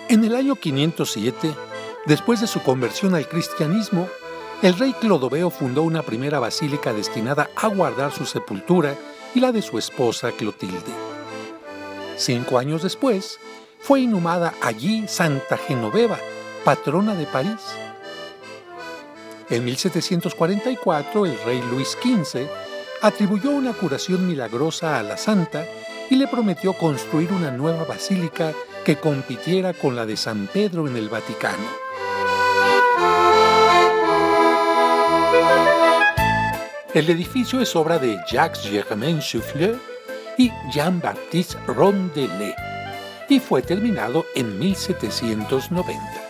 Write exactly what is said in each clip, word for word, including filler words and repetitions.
En el año quinientos siete, después de su conversión al cristianismo, el rey Clodoveo fundó una primera basílica destinada a guardar su sepultura y la de su esposa Clotilde. Cinco años después, fue inhumada allí Santa Genoveva, patrona de París. En mil setecientos cuarenta y cuatro, el rey Luis quince atribuyó una curación milagrosa a la santa y le prometió construir una nueva basílica que compitiera con la de San Pedro en el Vaticano. El edificio es obra de Jacques-Germain Souffleux y Jean-Baptiste Rondelet y fue terminado en mil setecientos noventa.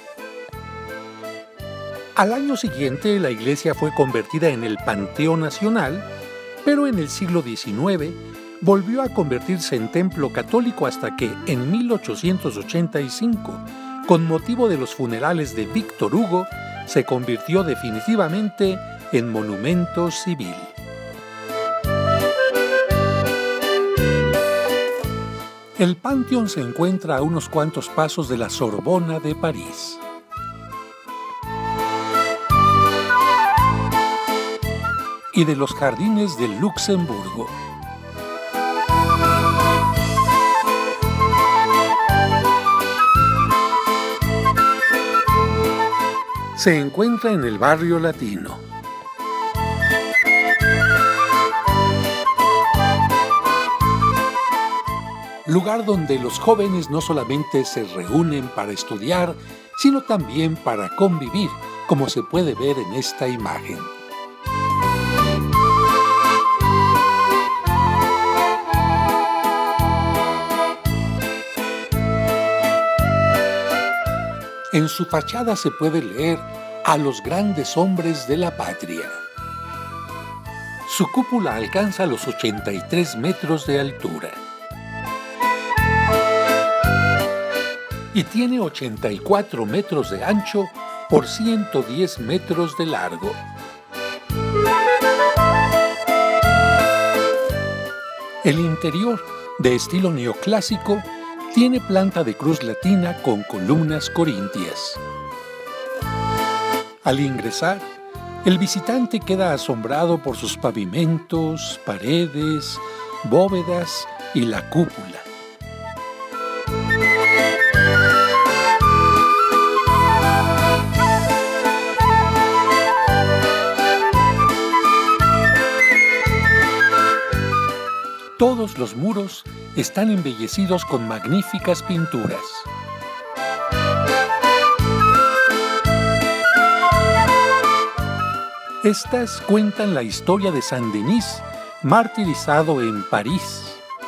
Al año siguiente, la iglesia fue convertida en el Panteón Nacional, pero en el siglo diecinueve volvió a convertirse en templo católico hasta que, en mil ochocientos ochenta y cinco, con motivo de los funerales de Víctor Hugo, se convirtió definitivamente en monumento civil. El Panteón se encuentra a unos cuantos pasos de la Sorbona de París. Y de los jardines de Luxemburgo. Se encuentra en el barrio latino. Lugar donde los jóvenes no solamente se reúnen para estudiar, sino también para convivir, como se puede ver en esta imagen. En su fachada se puede leer a los grandes hombres de la patria. Su cúpula alcanza los ochenta y tres metros de altura. Y tiene ochenta y cuatro metros de ancho por ciento diez metros de largo. El interior, de estilo neoclásico, tiene planta de cruz latina con columnas corintias. Al ingresar, el visitante queda asombrado por sus pavimentos, paredes, bóvedas y la cúpula. Todos los muros están embellecidos con magníficas pinturas. Estas cuentan la historia de San Denis, martirizado en París.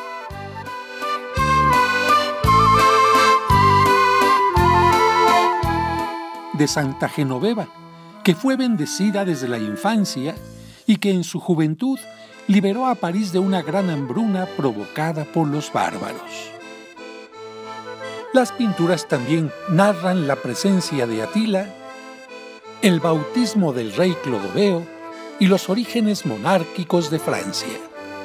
De Santa Genoveva, que fue bendecida desde la infancia y que en su juventud liberó a París de una gran hambruna provocada por los bárbaros. Las pinturas también narran la presencia de Atila, el bautismo del rey Clodoveo y los orígenes monárquicos de Francia.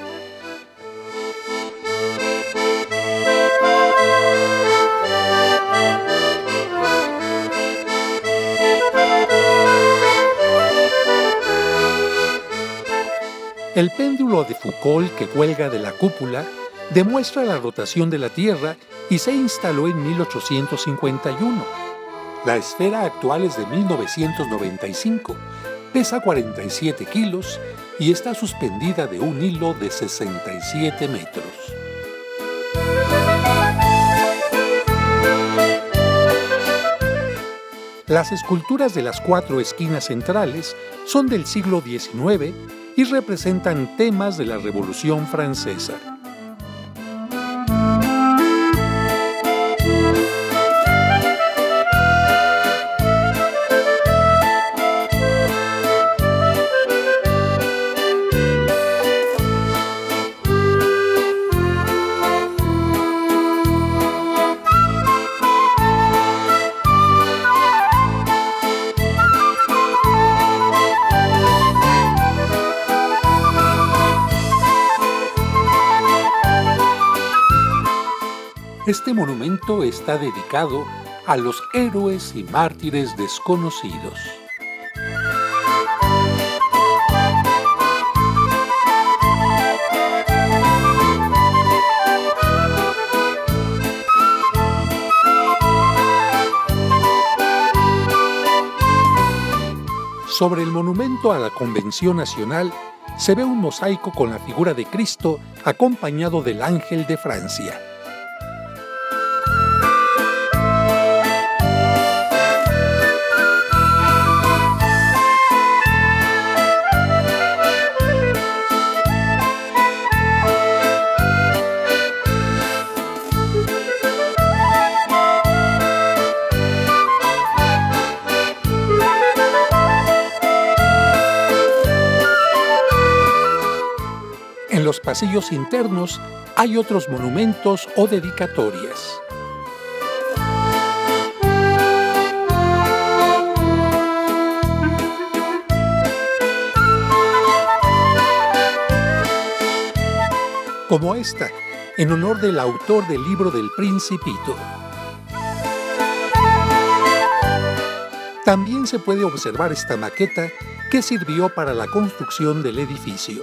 El péndulo de Foucault que cuelga de la cúpula demuestra la rotación de la Tierra y se instaló en mil ochocientos cincuenta y uno. La esfera actual es de mil novecientos noventa y cinco, pesa cuarenta y siete kilos y está suspendida de un hilo de sesenta y siete metros. Las esculturas de las cuatro esquinas centrales son del siglo diecinueve y representan temas de la Revolución Francesa. Este monumento está dedicado a los héroes y mártires desconocidos. Sobre el monumento a la Convención Nacional se ve un mosaico con la figura de Cristo acompañado del Ángel de Francia. En los pasillos internos hay otros monumentos o dedicatorias. Como esta, en honor del autor del libro del Principito. También se puede observar esta maqueta que sirvió para la construcción del edificio.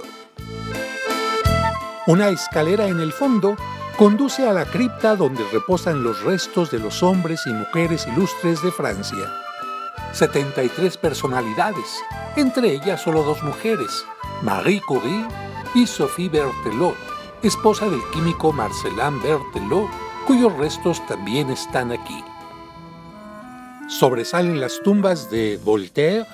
Una escalera en el fondo conduce a la cripta donde reposan los restos de los hombres y mujeres ilustres de Francia. setenta y tres personalidades, entre ellas solo dos mujeres, Marie Curie y Sophie Berthelot, esposa del químico Marcelin Berthelot, cuyos restos también están aquí. Sobresalen las tumbas de Voltaire,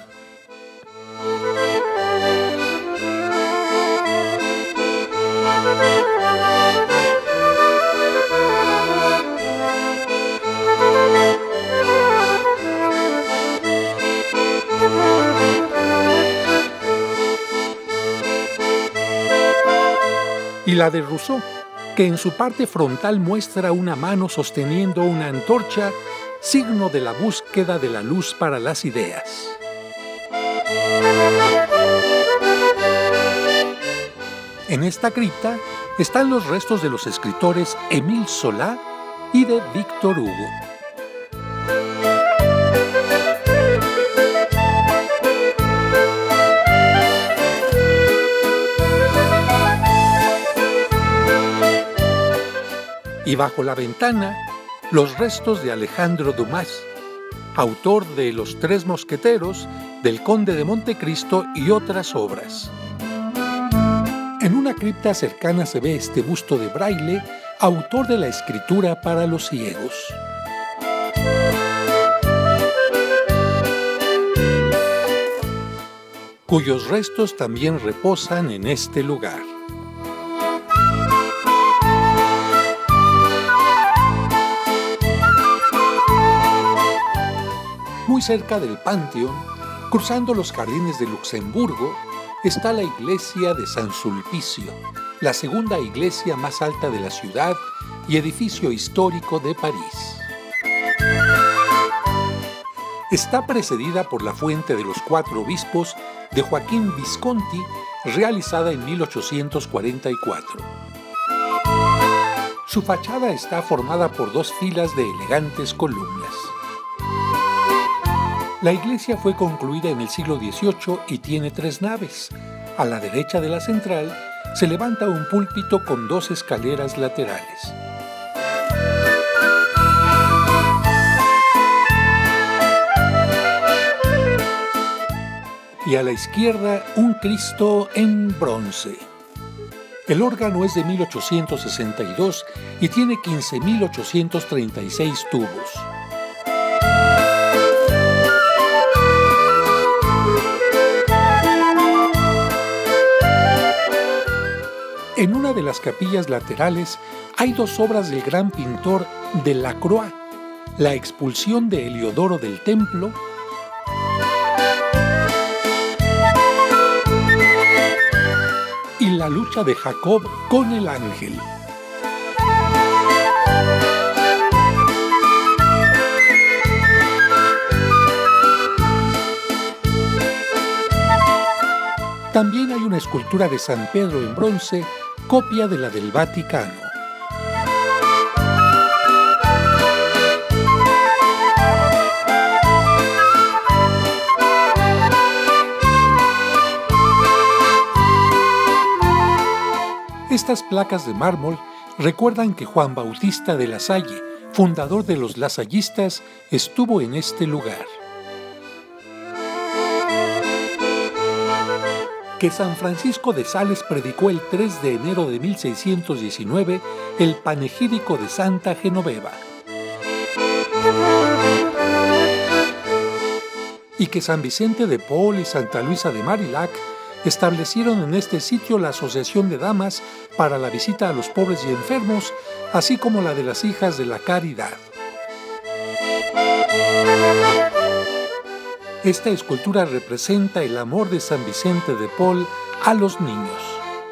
y la de Rousseau, que en su parte frontal muestra una mano sosteniendo una antorcha, signo de la búsqueda de la luz para las ideas. En esta cripta están los restos de los escritores Émile Zola y de Victor Hugo. Y bajo la ventana, los restos de Alejandro Dumas, autor de Los Tres Mosqueteros, del Conde de Montecristo y otras obras. En una cripta cercana se ve este busto de Braille, autor de la escritura para los ciegos. Cuyos restos también reposan en este lugar. Muy cerca del Panteón, cruzando los jardines de Luxemburgo, está la iglesia de San Sulpicio, la segunda iglesia más alta de la ciudad y edificio histórico de París. Está precedida por la Fuente de los Cuatro Obispos de Joaquín Visconti, realizada en mil ochocientos cuarenta y cuatro. Su fachada está formada por dos filas de elegantes columnas. La iglesia fue concluida en el siglo dieciocho y tiene tres naves. A la derecha de la central se levanta un púlpito con dos escaleras laterales. Y a la izquierda un Cristo en bronce. El órgano es de mil ochocientos sesenta y dos y tiene quince mil ochocientos treinta y seis tubos. En una de las capillas laterales hay dos obras del gran pintor Delacroix, la expulsión de Heliodoro del templo y la lucha de Jacob con el ángel. También hay una escultura de San Pedro en bronce, copia de la del Vaticano. Estas placas de mármol recuerdan que Juan Bautista de La Salle, fundador de los lasallistas, estuvo en este lugar. Que San Francisco de Sales predicó el tres de enero de mil seiscientos diecinueve el panegírico de Santa Genoveva. Y que San Vicente de Paul y Santa Luisa de Marillac establecieron en este sitio la Asociación de Damas para la visita a los pobres y enfermos, así como la de las Hijas de la Caridad. Esta escultura representa el amor de San Vicente de Paul a los niños.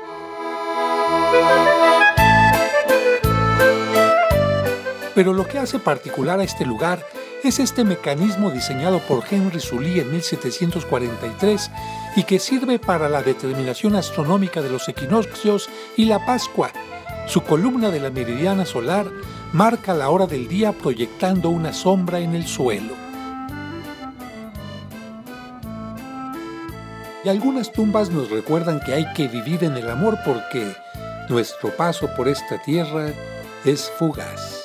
Pero lo que hace particular a este lugar es este mecanismo diseñado por Henry Sully en mil setecientos cuarenta y tres y que sirve para la determinación astronómica de los equinoccios y la Pascua. Su columna de la meridiana solar marca la hora del día proyectando una sombra en el suelo. Y algunas tumbas nos recuerdan que hay que vivir en el amor porque nuestro paso por esta tierra es fugaz.